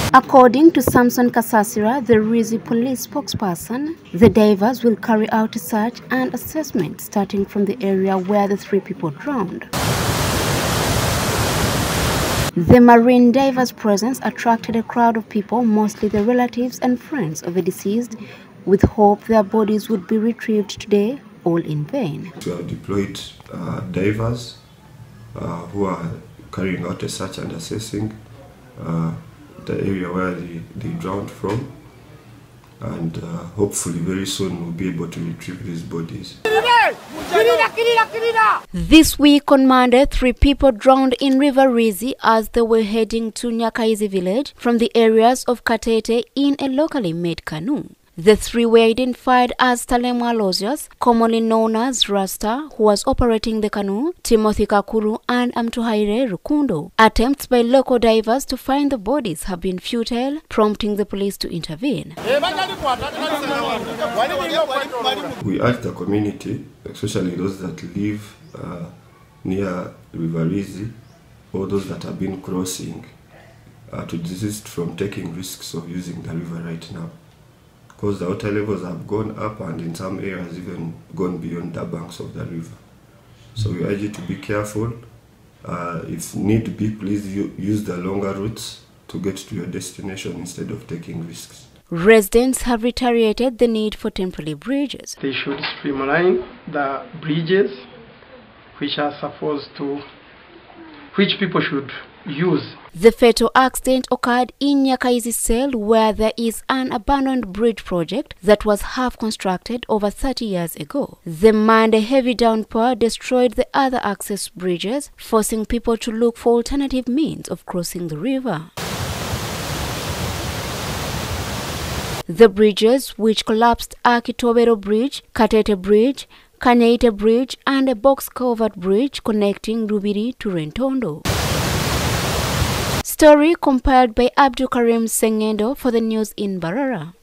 According to Samson Kasasira, the Rizi police spokesperson, the divers will carry out a search and assessment starting from the area where the 3 people drowned. The marine divers' presence attracted a crowd of people, mostly the relatives and friends of the deceased, with hope their bodies would be retrieved today, all in vain. We have deployed divers who are carrying out a search and assessing the area where they drowned from, and hopefully very soon we'll be able to retrieve these bodies. This week on Monday, 3 people drowned in River Rizi as they were heading to Nyakaizi village from the areas of Katete in a locally made canoe. The 3 were identified as Talemwa Losius, commonly known as Rasta, who was operating the canoe, Timothy Kakuru and Amtuhaire Rukundo. Attempts by local divers to find the bodies have been futile, prompting the police to intervene. We urge the community, especially those that live near River Rizi, or those that have been crossing, to desist from taking risks of using the river right now, because the water levels have gone up and in some areas even gone beyond the banks of the river. So we urge you to be careful. If need be, please use the longer routes to get to your destination instead of taking risks. Residents have reiterated the need for temporary bridges. They should streamline the bridges which people should use. The fatal accident occurred in Nyakaizi Cell, where there is an abandoned bridge project that was half constructed over 30 years ago. The Monday heavy downpour destroyed the other access bridges, forcing people to look for alternative means of crossing the river. The bridges which collapsed are Kitobero Bridge, Katete Bridge, Kanyeite Bridge and a box-covered bridge connecting Rubiri to Rentondo. Story compiled by Abdul Karim Sengendo for the news in Barara.